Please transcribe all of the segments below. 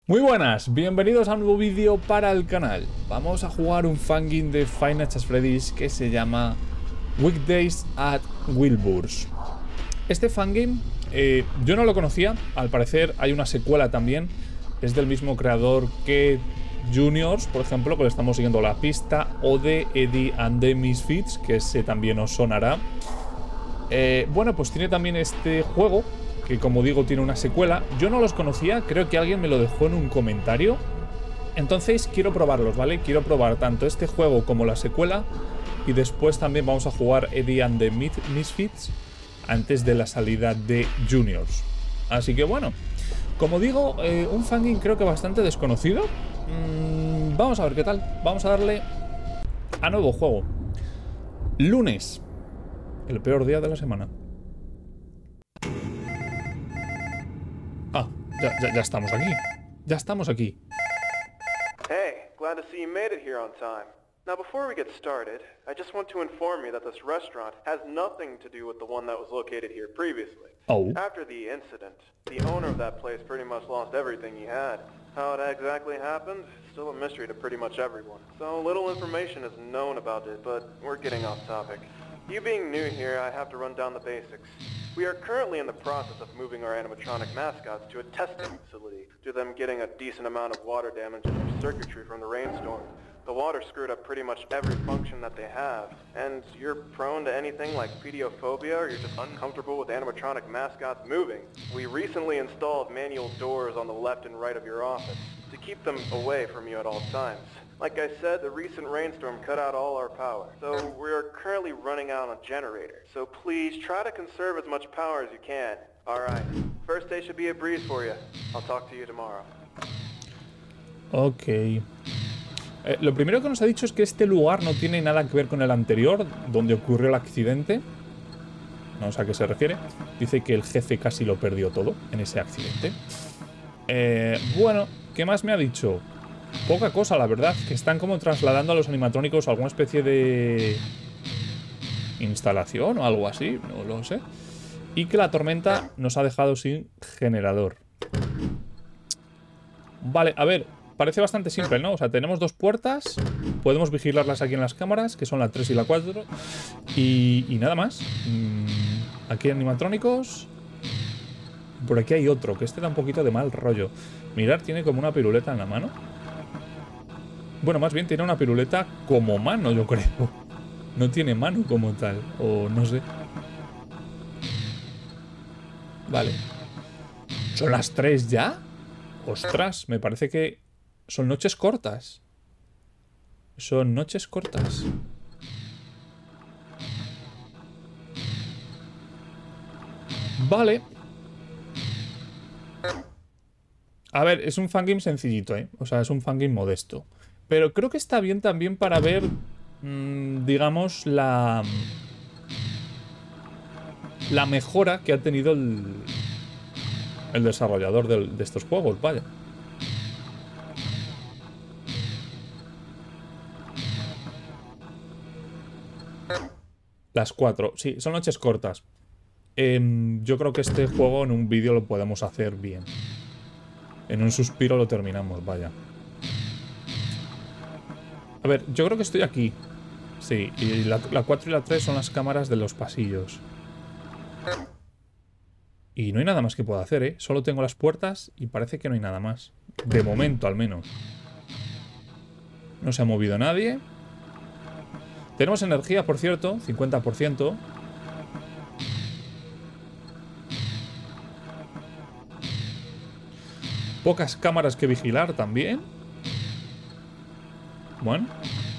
Muy buenas, bienvenidos a un nuevo vídeo para el canal. Vamos a jugar un fangame de Five Nights at Freddy's que se llama Weekdays at Wilbur's. Este fangame yo no lo conocía, al parecer hay una secuela también. Es del mismo creador que Juniors, por ejemplo, que le estamos siguiendo la pista, o de Eddie and the Misfits, que ese también os sonará. Bueno, pues tiene también este juego, que como digo tiene una secuela. Yo no los conocía, creo que alguien me lo dejó en un comentario. Entonces quiero probarlos, ¿vale? Quiero probar tanto este juego como la secuela. Y después también vamos a jugar Eddie and the Misfits antes de la salida de Juniors. Así que bueno, como digo, un fangame creo que bastante desconocido. Vamos a ver qué tal. Vamos a darle a nuevo juego. Lunes, el peor día de la semana. Ah, ya estamos aquí. Ya estamos aquí. Hey, glad to see you made it here on time. Now before we get started, I just want to inform you that this restaurant has nothing to do with the one that was located here previously. Oh. After the incident, the owner of that place pretty much lost everything he had. How it exactly happened, still a mystery to pretty much everyone. So little information is known about it, but we're getting off topic. You being new here, I have to run down the basics. We are currently in the process of moving our animatronic mascots to a testing facility due to them getting a decent amount of water damage in their circuitry from the rainstorm. The water screwed up pretty much every function that they have, and you're prone to anything like pediophobia or you're just uncomfortable with animatronic mascots moving. We recently installed manual doors on the left and right of your office to keep them away from you at all times. Like I said, the recent rainstorm cut out all our power, so we're currently running out on a generator. So please try to conserve as much power as you can. Alright, first day should be a breeze for you. I'll talk to you tomorrow. Ok. Lo primero que nos ha dicho es que este lugar no tiene nada que ver con el anterior, donde ocurrió el accidente. No sé a qué se refiere. Dice que el jefe casi lo perdió todo en ese accidente. Bueno, ¿qué más me ha dicho? Poca cosa, la verdad. Que están como trasladando a los animatrónicos a alguna especie de instalación o algo así, no lo sé. Y que la tormenta nos ha dejado sin generador. Vale, a ver, parece bastante simple, ¿no? O sea, tenemos dos puertas, podemos vigilarlas aquí en las cámaras, que son la 3 y la 4. Y nada más. Aquí hay animatrónicos. Por aquí hay otro, que este da un poquito de mal rollo. Mirar, tiene como una piruleta en la mano. Bueno, más bien tiene una piruleta como mano, yo creo. No tiene mano como tal, o no sé. Vale. ¿Son las 3 ya? Ostras, me parece que son noches cortas. Son noches cortas. Vale. A ver, es un fangame sencillito, ¿eh? O sea, es un fangame modesto. Pero creo que está bien también para ver, digamos, la mejora que ha tenido el desarrollador de estos juegos, vaya. Las 4, sí, son noches cortas. Yo creo que este juego en un vídeo lo podemos hacer bien. En un suspiro lo terminamos, vaya. A ver, yo creo que estoy aquí. Sí, y la 4 y la 3 son las cámaras de los pasillos. Y no hay nada más que pueda hacer, ¿eh? Solo tengo las puertas y parece que no hay nada más. De momento, al menos. No se ha movido nadie. Tenemos energía, por cierto, 50%. Pocas cámaras que vigilar también. Bueno.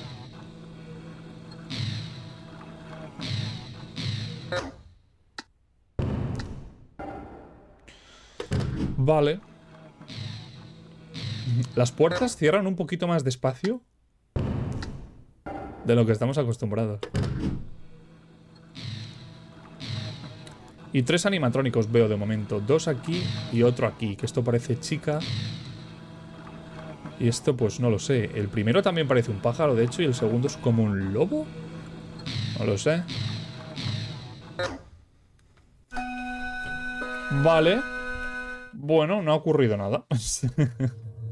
Vale. Las puertas cierran un poquito más despacio de lo que estamos acostumbrados. Y 3 animatrónicos veo de momento. 2 aquí y otro aquí. Que esto parece chica. Y esto pues no lo sé. El primero también parece un pájaro, de hecho. Y el segundo es como un lobo. No lo sé. Vale. Bueno, no ha ocurrido nada.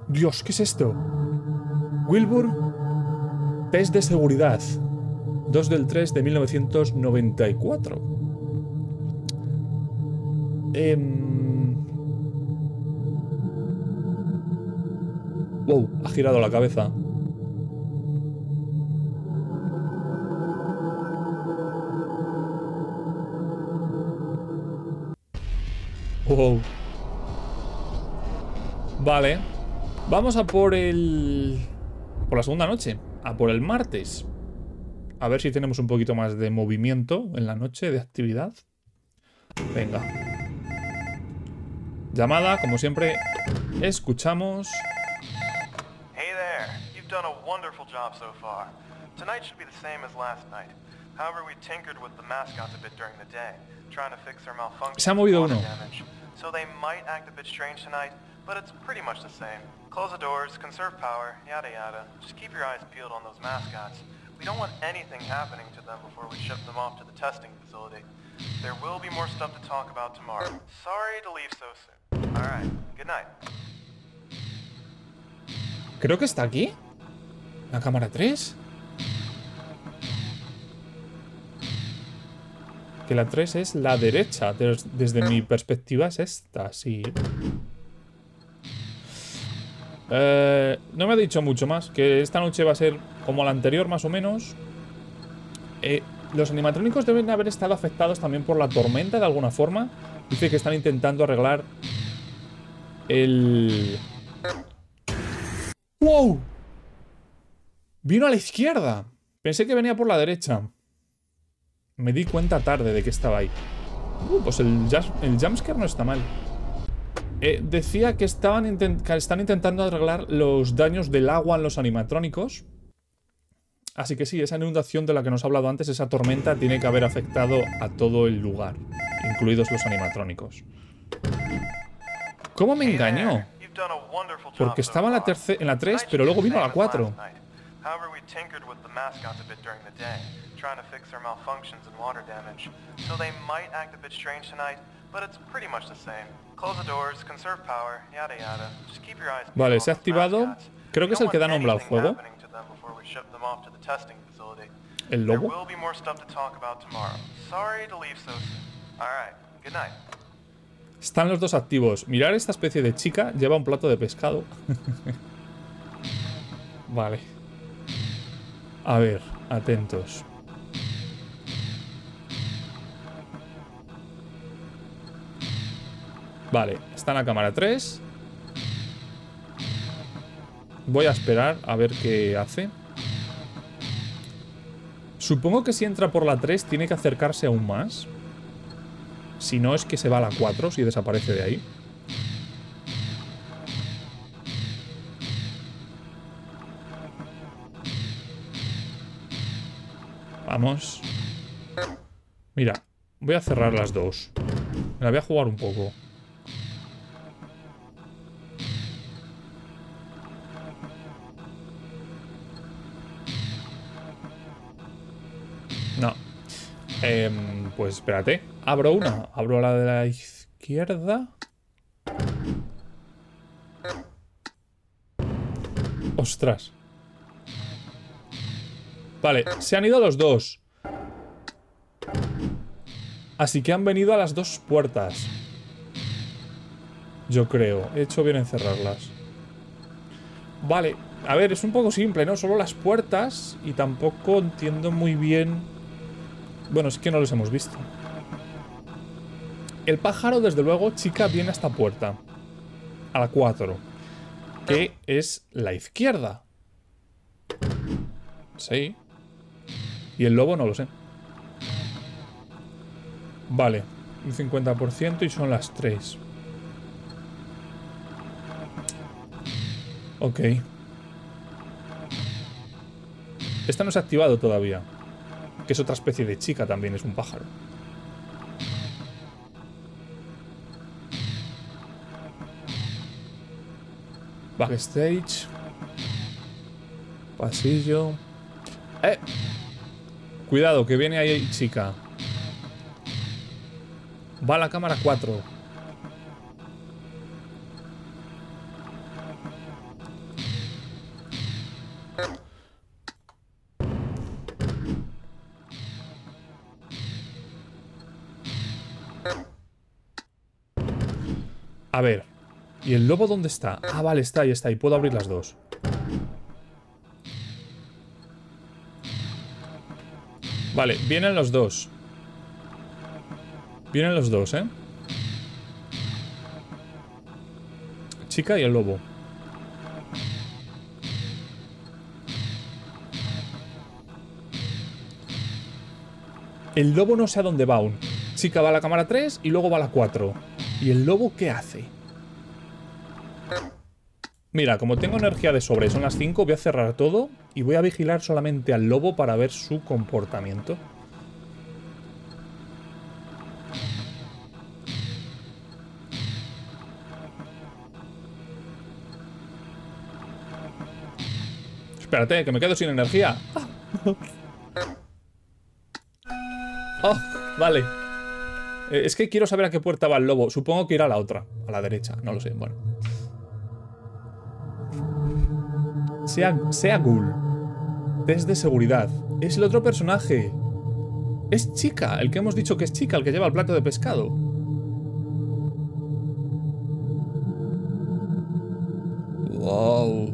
Dios, ¿qué es esto? Wilbur, test de seguridad. 2 del 3 de 1994. Wow, ha girado la cabeza. Wow. Vale. Vamos a por el... por la segunda noche. A por el martes. A ver si tenemos un poquito más de movimiento en la noche, de actividad. Venga. Llamada, como siempre. Escuchamos. Hey there. You've done a wonderful job so far. Tonight should be the same as last night. However, we tinkered with the mascots a bit during the day, trying to fix their malfunction. Se ha movido uno. So they might act a bit strange tonight, but it's pretty much the same. Close the doors, conserve power, yada yada. Just keep your eyes peeled on those mascots. We don't want anything happening to them before we ship them off to the testing facility. There will be more stuff to talk about tomorrow. Sorry to leave so soon. Alright, good night. Creo que está aquí. La cámara 3. Que la 3 es la derecha. Desde mi perspectiva es esta, sí. No me ha dicho mucho más. Que esta noche va a ser como la anterior, más o menos. Los animatrónicos deben haber estado afectados también por la tormenta de alguna forma. Dice que están intentando arreglar el... ¡Wow! Vino a la izquierda. Pensé que venía por la derecha. Me di cuenta tarde de que estaba ahí. Pues el jumpscare no está mal. Decía que están intentando arreglar los daños del agua en los animatrónicos. Así que sí, esa inundación de la que nos ha hablado antes, esa tormenta, tiene que haber afectado a todo el lugar, incluidos los animatrónicos. ¿Cómo me engañó? Porque estaba en la 3, pero luego vino a la 4. Vale, se ha activado. Creo que es el que da nombre al juego. ¿El lobo? Están los dos activos. Mirar esta especie de chica. Lleva un plato de pescado. Vale. A ver, atentos. Vale, está en la cámara 3. Voy a esperar a ver qué hace. Supongo que si entra por la 3 tiene que acercarse aún más. Si no, es que se va a la 4 si desaparece de ahí. Vamos. Mira, voy a cerrar las dos. Me la voy a jugar un poco. No. Pues espérate. Abro una. Abro la de la izquierda. Ostras. Vale, se han ido los dos. Así que han venido a las dos puertas. Yo creo. He hecho bien en cerrarlas. Vale. A ver, es un poco simple, ¿no? Solo las puertas. Y tampoco entiendo muy bien... Bueno, es que no los hemos visto. El pájaro, desde luego, chica, viene a esta puerta. A la 4. Que es la izquierda. Sí. Y el lobo no lo sé. Vale. Un 50% y son las 3. Ok. Esta no se ha activado todavía. Que es otra especie de chica también, es un pájaro. Backstage. Pasillo. Cuidado, que viene ahí chica. Va a la cámara 4. A ver. ¿Y el lobo dónde está? Ah, vale, está ahí, está ahí. Puedo abrir las dos. Vale, vienen los dos. Vienen los dos, ¿eh? Chica y el lobo. El lobo no sé a dónde va aún. Chica va a la cámara 3 y luego va a la 4. ¿Y el lobo qué hace? Mira, como tengo energía de sobre, son las 5, voy a cerrar todo y voy a vigilar solamente al lobo para ver su comportamiento. Espérate, que me quedo sin energía. Oh, vale. Es que quiero saber a qué puerta va el lobo. Supongo que irá a la otra, a la derecha. No lo sé, bueno. Sea Ghoul. Test de seguridad. Es el otro personaje. Es Chica, el que hemos dicho que es Chica, el que lleva el plato de pescado. Wow.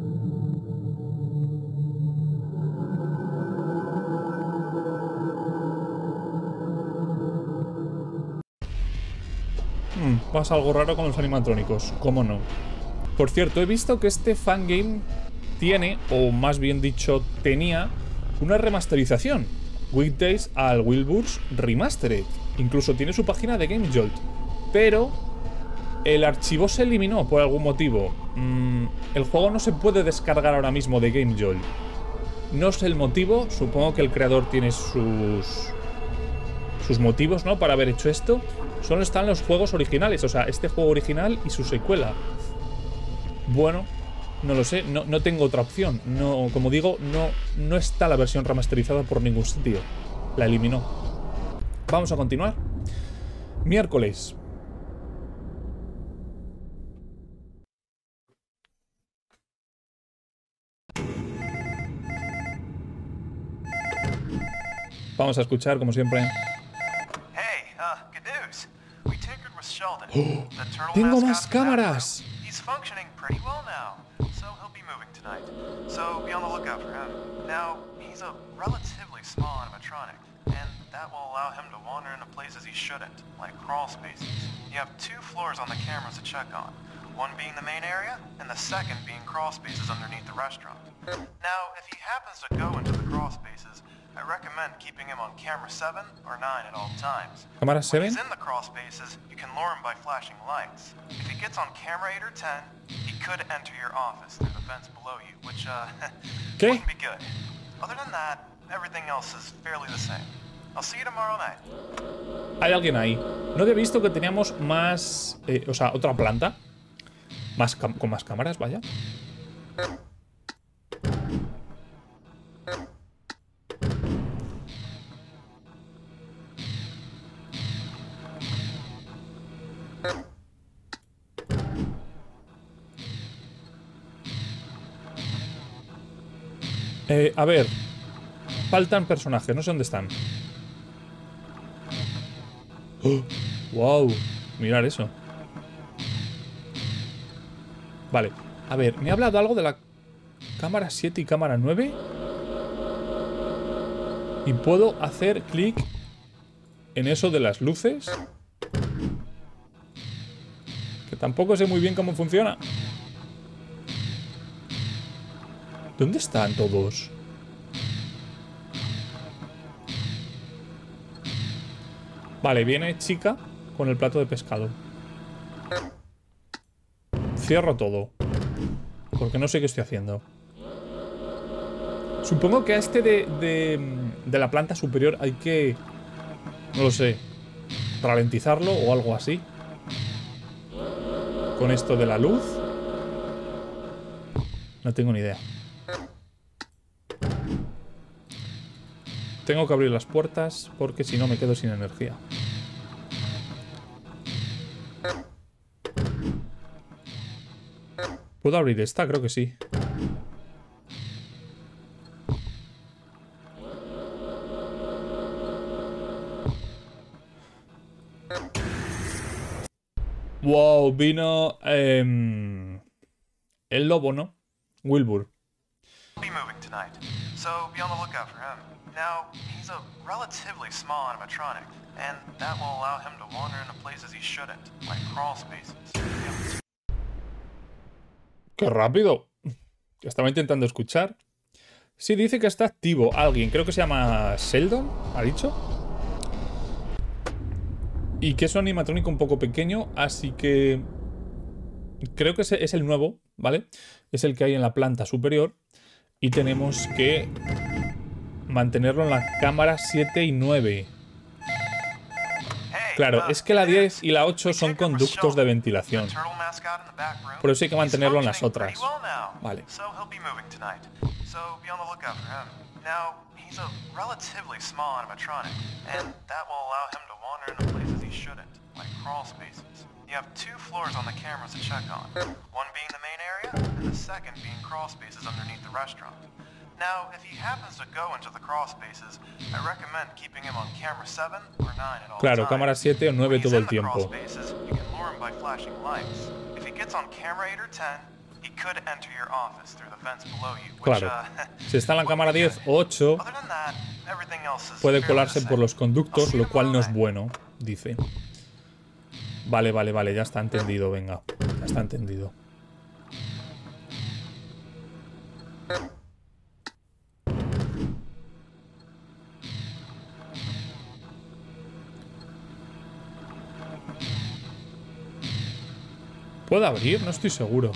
Pasa algo raro con los animatrónicos, ¿cómo no? Por cierto, he visto que este fangame tiene, o más bien dicho, tenía una remasterización. Weekdays at Wilbur's Remastered. Incluso tiene su página de GameJolt. Pero el archivo se eliminó por algún motivo. El juego no se puede descargar ahora mismo de GameJolt. No sé el motivo, supongo que el creador tiene sus motivos, ¿no? Para haber hecho esto. Solo están los juegos originales, o sea, este juego original y su secuela. Bueno, no lo sé, no tengo otra opción. No, como digo, no está la versión remasterizada por ningún sitio. La eliminó. Vamos a continuar. Miércoles. Vamos a escuchar, como siempre. ¡Tengo más cámaras! He's functioning pretty well now, so he'll be moving tonight. So be on the lookout for him. Now, he's a relatively small animatronic, and that will allow him to wander into places he shouldn't, like crawl spaces. You have 2 floors on the cameras to check on, one being the main area, and the second being crawl spaces underneath the restaurant. Now, if he happens to go into the crawl spaces, I recommend keeping him on camera 7 or 9 at all times. ¿Cámara 7? When he's in the crawl spaces, you can lure him by flashing lights. If he gets on camera 8 or 10, he could enter your office through the vents below you, which wouldn't be good. Other than that, everything else is fairly the same. I'll see you tomorrow night. Hay alguien ahí. No había visto que teníamos más... o sea, otra planta. Con más cámaras, vaya. A ver. Faltan personajes, no sé dónde están. ¡Oh! ¡Wow! Mirar eso. Vale. A ver, me ha hablado algo de la cámara 7 y cámara 9. Y puedo hacer clic en eso de las luces. Que tampoco sé muy bien cómo funciona. ¿Dónde están todos? Vale, viene Chica con el plato de pescado. Cierro todo. Porque no sé qué estoy haciendo. Supongo que a este de la planta superior hay que... No lo sé. Ralentizarlo o algo así. Con esto de la luz. No tengo ni idea. Tengo que abrir las puertas porque si no me quedo sin energía. ¿Puedo abrir esta? Creo que sí. Wow, vino el lobo, ¿no? Wilbur. Be moving tonight, so be on the lookout for him. Now, he's a relatively small animatronic, and that will allow him to wander into places he shouldn't, like crawl spaces. ¡Qué rápido! Estaba intentando escuchar. Sí, dice que está activo alguien. Creo que se llama Sheldon, ¿ha dicho? Y que es un animatrónico un poco pequeño, así que... creo que es el nuevo, ¿vale? Es el que hay en la planta superior. Y tenemos que mantenerlo en las cámaras 7 y 9. Claro, es que la 10 y la 8 son conductos de ventilación. Por eso hay que mantenerlo en las otras. Vale. You have 2 floors on the cameras to check on. One being the main area, and the second being crawl spaces underneath the restaurant. Now, if he happens to go into the crawl spaces, I recommend keeping him on camera 7 or 9 at all Claro, times. cámara 7 o 9 todo el tiempo. Spaces, you can lure him by flashing lights. If he gets on camera 8 or 10, he could enter your office through the vents below you, which, Claro. Si está en la cámara 10 o 8, other than that, everything else is puede fairly colarse the por same. los conductos, lo cual no es bueno, dice. Vale, vale, vale, ya está entendido, venga. Ya está entendido. ¿Puedo abrir? No estoy seguro.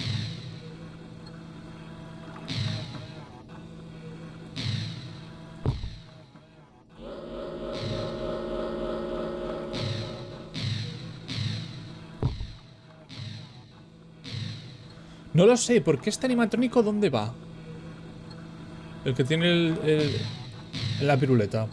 No lo sé, ¿por qué este animatrónico dónde va? El que tiene la piruleta.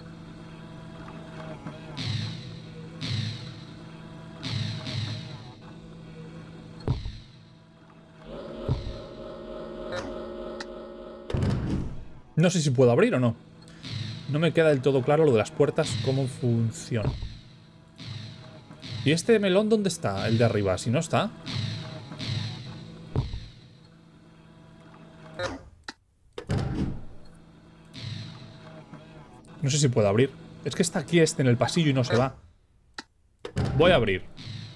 No sé si puedo abrir o no. No me queda del todo claro lo de las puertas, cómo funciona. ¿Y este melón dónde está? El de arriba, si no está... No sé si puedo abrir. Es que está aquí este en el pasillo y no se va. Voy a abrir.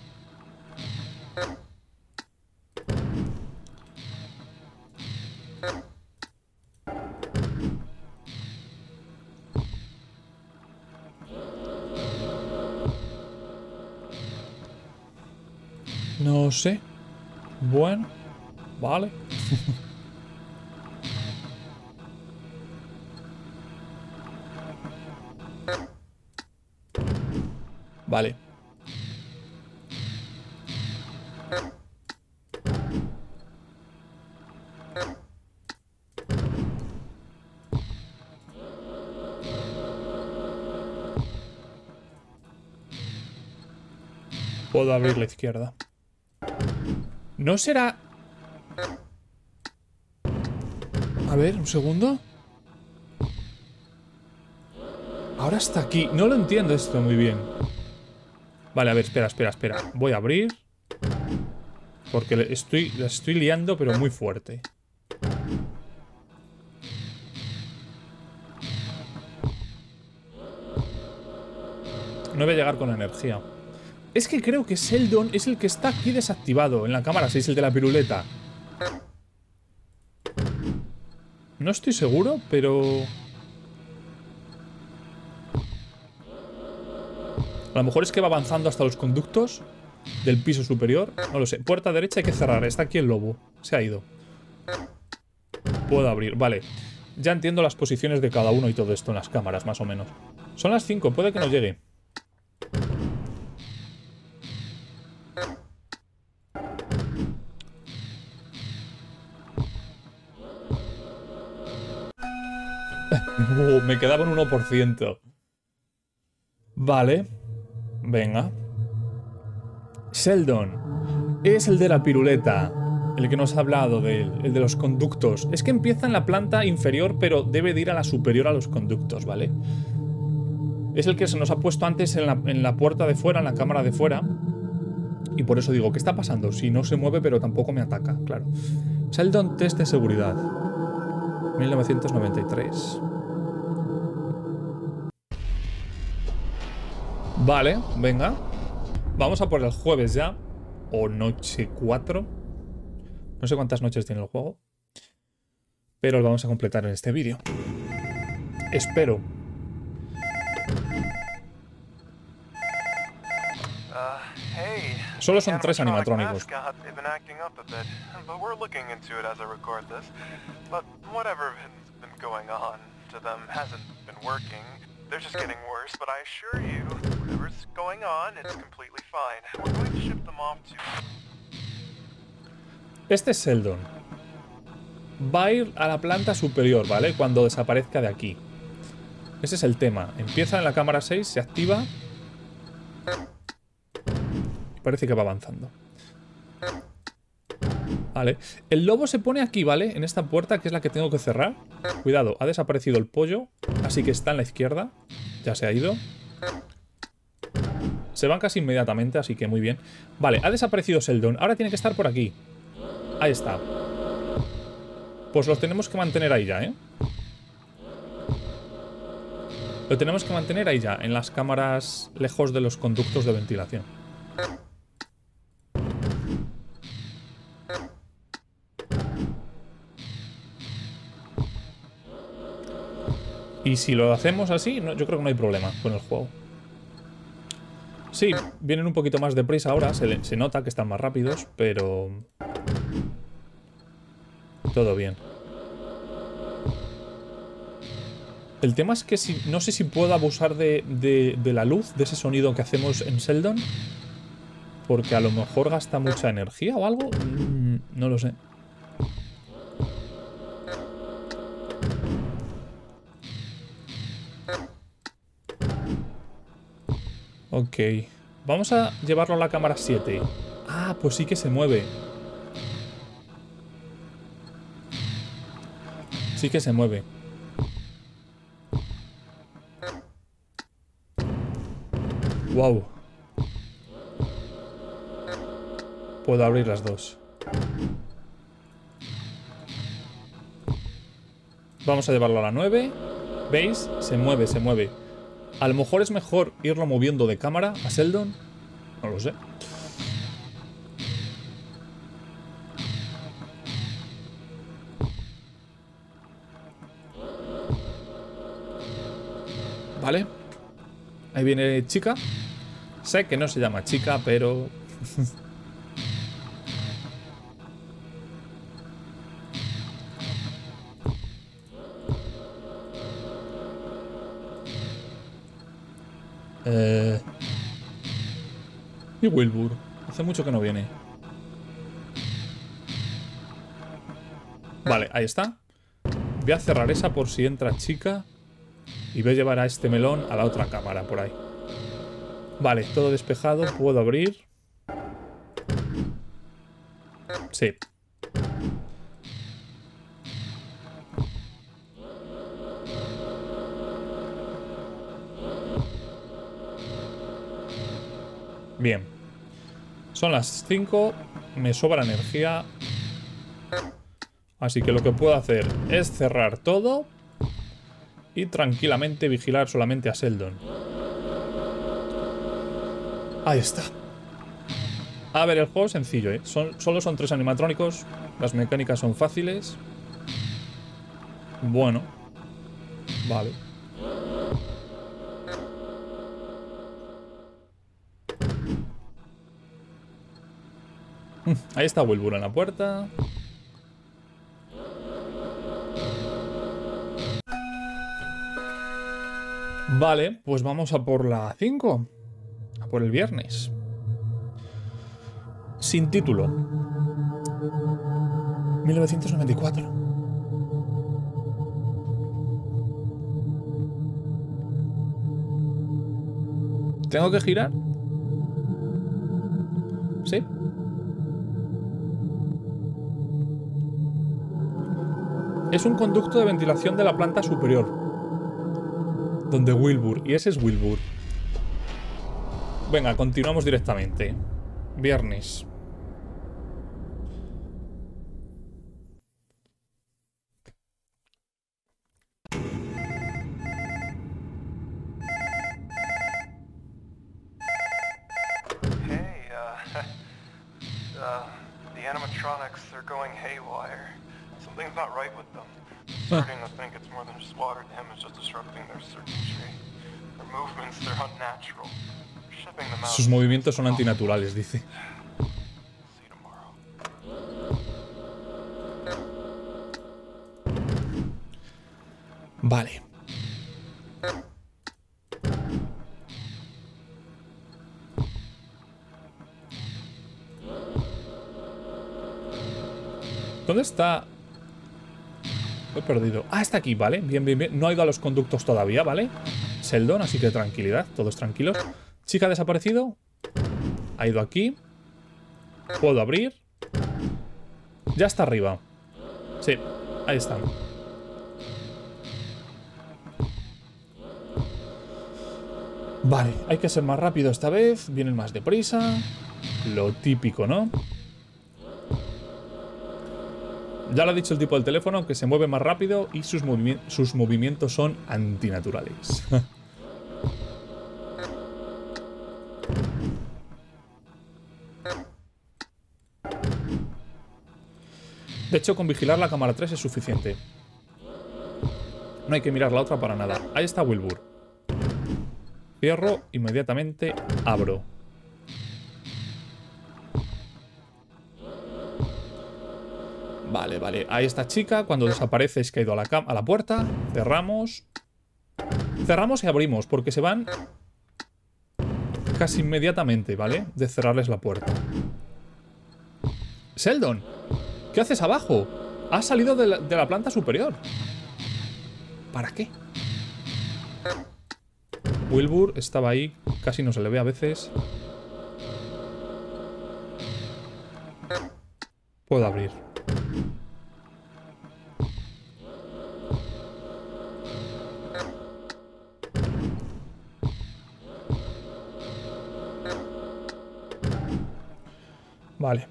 No sé. Bueno. Vale. Vale. Puedo abrir la izquierda. ¿No será...? A ver, un segundo. Ahora está aquí. No lo entiendo esto muy bien. Vale, a ver, espera, espera, espera. Voy a abrir. Porque la estoy liando, pero muy fuerte. No voy a llegar con la energía. Es que creo que Sheldon es el que está aquí desactivado. En la cámara 6, el de la piruleta. No estoy seguro, pero... A lo mejor es que va avanzando hasta los conductos del piso superior. No lo sé. Puerta derecha hay que cerrar. Está aquí el lobo. Se ha ido. Puedo abrir. Vale. Ya entiendo las posiciones de cada uno y todo esto en las cámaras, más o menos. Son las 5. Puede que no llegue. Me quedaba un 1%. Vale. Venga. Sheldon. Es el de la piruleta. El que nos ha hablado de él. El de los conductos. Es que empieza en la planta inferior, pero debe de ir a la superior a los conductos, ¿vale? Es el que se nos ha puesto antes en la puerta de fuera, en la cámara de fuera. Y por eso digo, ¿qué está pasando? Si no se mueve, pero tampoco me ataca, claro. Sheldon Test de seguridad. 1993. Vale, venga. Vamos a por el jueves ya. O noche 4. No sé cuántas noches tiene el juego. Pero lo vamos a completar en este vídeo. Espero. Solo son 3 animatrónicos. Este es Sheldon. Va a ir a la planta superior, ¿vale? Cuando desaparezca de aquí. Ese es el tema. Empieza en la cámara 6, se activa. Parece que va avanzando. Vale. El lobo se pone aquí, ¿vale? En esta puerta, que es la que tengo que cerrar. Cuidado, ha desaparecido el pollo. Así que está en la izquierda. Ya se ha ido. Se van casi inmediatamente, así que muy bien. Vale, ha desaparecido Sheldon. Ahora tiene que estar por aquí. Ahí está. Pues los tenemos que mantener ahí ya, ¿eh? Lo tenemos que mantener ahí ya, en las cámaras lejos de los conductos de ventilación. Y si lo hacemos así, no, yo creo que no hay problema con el juego. Sí, vienen un poquito más deprisa ahora, se nota que están más rápidos, pero... todo bien. El tema es que no sé si puedo abusar de la luz, de ese sonido que hacemos en Sheldon. Porque a lo mejor gasta mucha energía o algo. No lo sé. Ok. Vamos a llevarlo a la cámara 7. Ah, pues sí que se mueve. Sí que se mueve. Wow. Puedo abrir las dos. Vamos a llevarlo a la 9. ¿Veis? Se mueve, se mueve. A lo mejor es mejor irlo moviendo de cámara a Sheldon. No lo sé. Vale. Ahí viene chica. Sé que no se llama chica, pero... Y Wilbur. Hace mucho que no viene. Vale, ahí está. Voy a cerrar esa por si entra chica. Y voy a llevar a este melón a la otra cámara, por ahí. Vale, todo despejado. Puedo abrir. Sí. Bien. Son las 5. Me sobra energía. Así que lo que puedo hacer es cerrar todo. Y tranquilamente vigilar solamente a Sheldon. Ahí está. A ver, el juego es sencillo, ¿eh? Solo son 3 animatrónicos. Las mecánicas son fáciles. Bueno. Vale. Ahí está Wilbur en la puerta. Vale, pues vamos a por la 5. A por el viernes. Sin título. 1994. ¿Tengo que girar? ¿Sí? Es un conducto de ventilación de la planta superior. Donde Wilbur. Y ese es Wilbur. Venga, continuamos directamente. Viernes. The animatronics, they're going haywire. Something's not right with them. Starting to think it's more than just water damage that's disrupting their circuitry. Their movements, they're unnatural. Shipping them out. Sus movimientos son antinaturales, dice. See you tomorrow. Vale. ¿Dónde está? Lo he perdido. Ah, está aquí, vale. Bien, bien, bien. No ha ido a los conductos todavía, ¿vale? Sheldon, así que tranquilidad. Todos tranquilos. Chica ha desaparecido. Ha ido aquí. Puedo abrir. Ya está arriba. Sí, ahí están. Vale, hay que ser más rápido esta vez. Vienen más deprisa. Lo típico, ¿no? Ya lo ha dicho el tipo del teléfono, que se mueve más rápido y sus movimientos son antinaturales. De hecho, con vigilar la cámara 3 es suficiente. No hay que mirar la otra para nada. Ahí está Wilbur. Cierro, inmediatamente abro. Vale, vale. Ahí está chica. Cuando desaparece es que ha ido a la puerta. Cerramos. Cerramos y abrimos, porque se van casi inmediatamente, ¿vale? De cerrarles la puerta. Sheldon, ¿qué haces abajo? Has salido de la planta superior. ¿Para qué? Wilbur estaba ahí. Casi no se le ve a veces. Puedo abrir. Vale.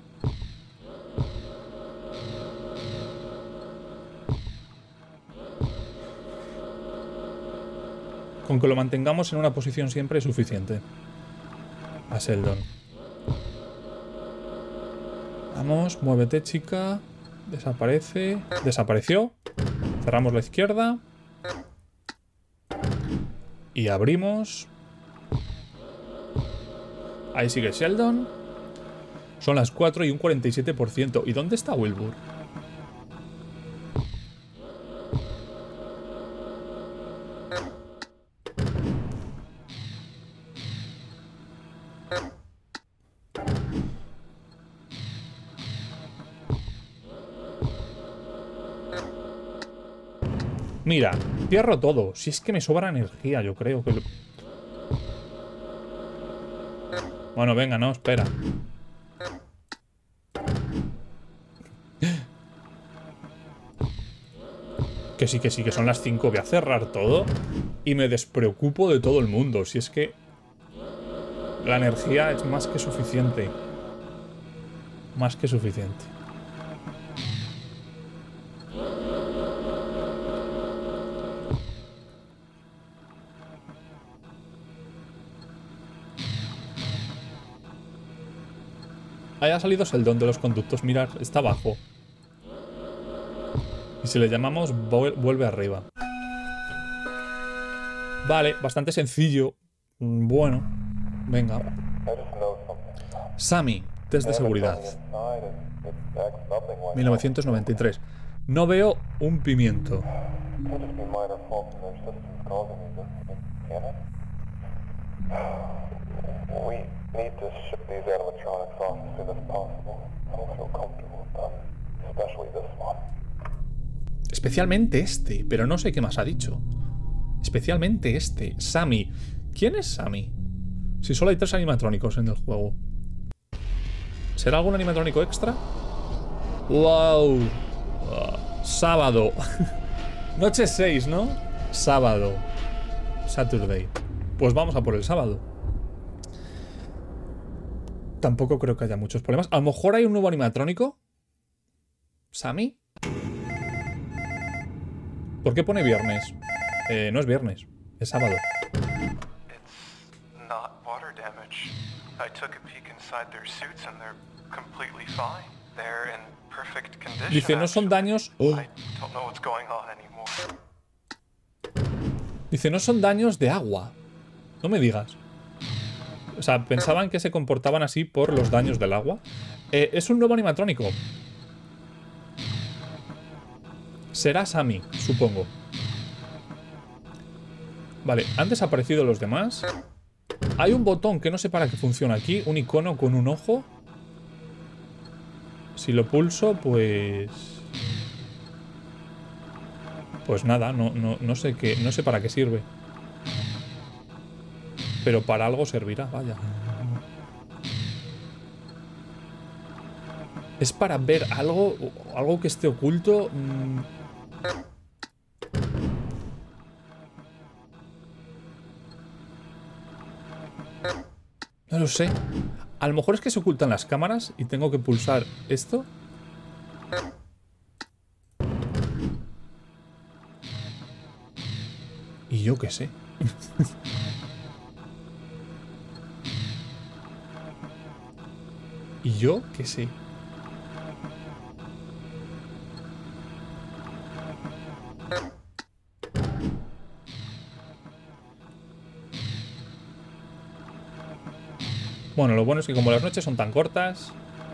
Con que lo mantengamos en una posición siempre es suficiente. A Sheldon. Vamos, muévete, chica. Desaparece. Desapareció. Cerramos la izquierda. Y abrimos. Ahí sigue Sheldon. Son las 4 y un 47%. ¿Y dónde está Wilbur? Mira, cierro todo. Si es que me sobra energía, yo creo que... Bueno, venga, no, espera. Que sí, que son las 5. Voy a cerrar todo y me despreocupo de todo el mundo. Si es que la energía es más que suficiente. Más que suficiente. Ahí ha salido Sheldon de los conductos. Mirad, está abajo. Y si le llamamos, vuelve arriba. Vale, bastante sencillo. Bueno, venga. Sammy, test de seguridad. 1993. No veo un pimiento. Especialmente este, pero no sé qué más ha dicho. Especialmente este, Sammy. ¿Quién es Sammy? Si solo hay 3 animatrónicos en el juego. ¿Será algún animatrónico extra? ¡Wow! Sábado. Noche 6, ¿no? Sábado. Saturday. Pues vamos a por el sábado. Tampoco creo que haya muchos problemas. A lo mejor hay un nuevo animatrónico. ¿Sammy? ¿Por qué pone viernes? No es viernes, es sábado. It's not water damage. I took a peek inside their suits and they're completely fine. They're in perfect condition. Dice, no son daños... I don't know what's going on anymore. Dice, no son daños de agua. No me digas. O sea, pensaban que se comportaban así por los daños del agua. Es un nuevo animatrónico. Será Sammy, supongo. Vale, han desaparecido los demás. Hay un botón que no sé para qué funciona aquí. Un icono con un ojo. Si lo pulso, pues... Pues nada, no sé qué, no sé para qué sirve. Pero para algo servirá, vaya. ¿Es para ver algo que esté oculto? No lo sé. A lo mejor es que se ocultan las cámaras y tengo que pulsar esto. Y yo qué sé. Y yo qué sé. Bueno, lo bueno es que como las noches son tan cortas...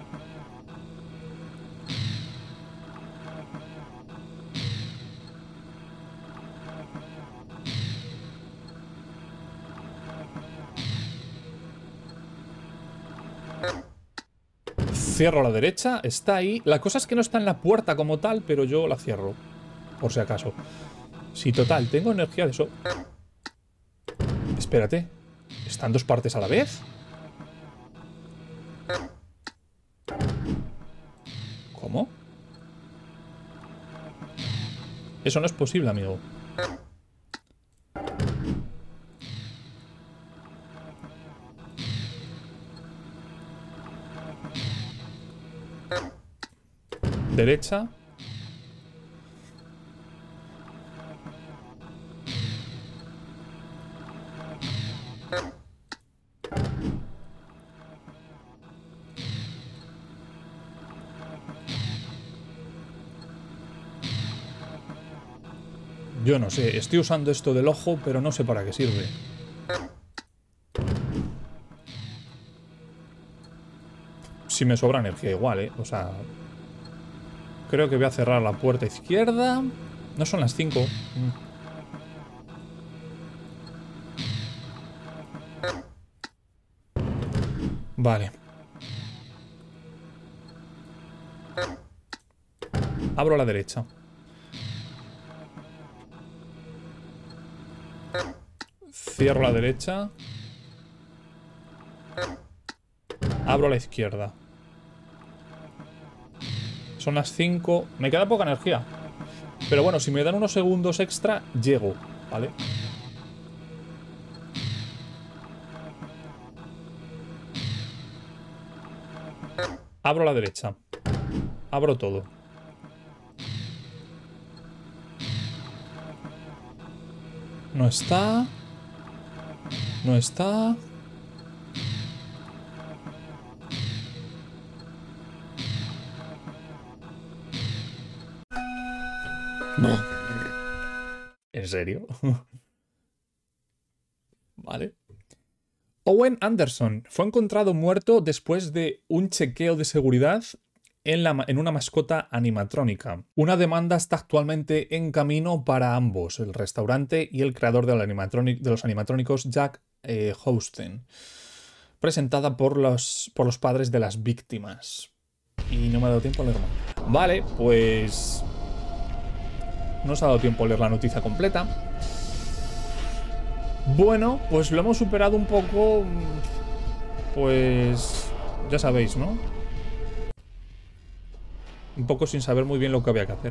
Cierro a la derecha, está ahí. La cosa es que no está en la puerta como tal, pero yo la cierro. Por si acaso. Sí, total, tengo energía de eso. Espérate. ¿Están dos partes a la vez? ¿Cómo? Eso no es posible, amigo. Derecha. Yo no sé, estoy usando esto del ojo, pero no sé para qué sirve. Si me sobra energía igual, ¿eh? O sea... Creo que voy a cerrar la puerta izquierda. No son las 5. Vale. Abro a la derecha. Cierro la derecha. Abro a la izquierda. Son las 5. Me queda poca energía. Pero bueno, si me dan unos segundos extra, llego, ¿vale? Abro a la derecha. Abro todo. No está. No está. No. ¿En serio? Vale. Owen Anderson fue encontrado muerto después de un chequeo de seguridad en una mascota animatrónica. Una demanda está actualmente en camino para ambos, el restaurante y el creador de los animatrónicos Jack Houston, presentada por los padres de las víctimas. Y no me ha dado tiempo a leer más. Vale, pues... No os ha dado tiempo a leer la noticia completa. Bueno, pues lo hemos superado un poco. Pues... Ya sabéis, ¿no? Un poco sin saber muy bien lo que había que hacer.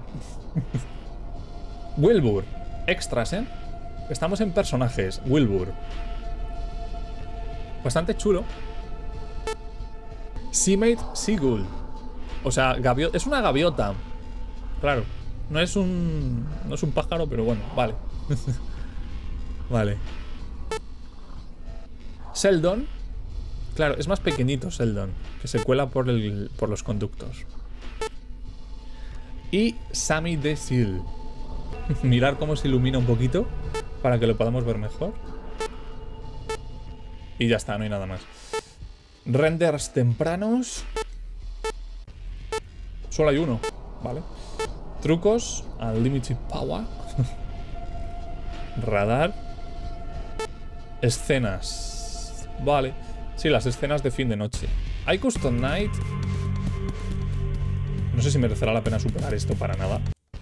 Wilbur. Extras, ¿eh? Estamos en personajes. Wilbur. Bastante chulo. Seamate Seagull. O sea, es una gaviota. Claro. No es un pájaro, pero bueno, vale. Vale. Sheldon. Claro, es más pequeñito Sheldon, que se cuela por los conductos. Y Sammy the Seal. Mirar cómo se ilumina un poquito para que lo podamos ver mejor. Y ya está, no hay nada más. Renders tempranos. Solo hay uno, ¿vale? Trucos, Unlimited Power. Radar. Escenas. Vale. Sí, las escenas de fin de noche. Hay Custom Night. No sé si merecerá la pena superar esto para nada.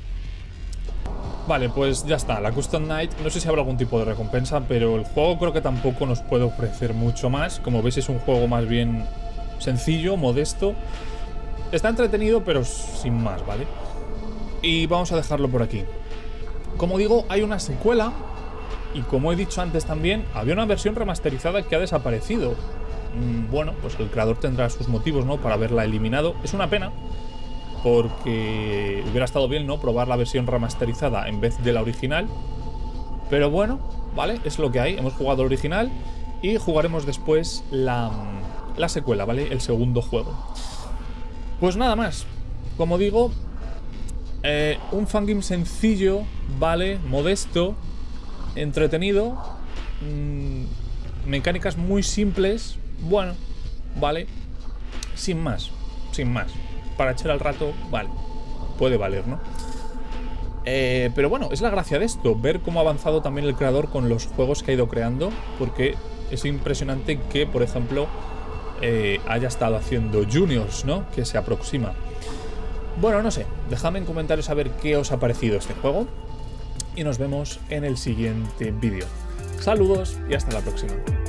Vale, pues ya está. La Custom Night, no sé si habrá algún tipo de recompensa, pero el juego creo que tampoco nos puede ofrecer mucho más. Como veis, es un juego más bien sencillo, modesto. Está entretenido, pero sin más, ¿vale? Y vamos a dejarlo por aquí. Como digo, hay una secuela. Y como he dicho antes también, había una versión remasterizada que ha desaparecido. Bueno, pues el creador tendrá sus motivos, ¿no?, para haberla eliminado. Es una pena, porque hubiera estado bien, ¿no?, probar la versión remasterizada en vez de la original. Pero bueno, vale, es lo que hay. Hemos jugado el original y jugaremos después la secuela, ¿vale? El segundo juego. Pues nada más. Como digo, un fangame sencillo, ¿vale? Modesto, entretenido, mecánicas muy simples. Bueno, vale. Sin más, sin más. Para echar al rato, vale. Puede valer, ¿no? Pero bueno, es la gracia de esto, ver cómo ha avanzado también el creador con los juegos que ha ido creando, porque es impresionante que, por ejemplo, haya estado haciendo Juniors, ¿no?, que se aproxima. Bueno, no sé, dejadme en comentarios a ver qué os ha parecido este juego y nos vemos en el siguiente vídeo. Saludos y hasta la próxima.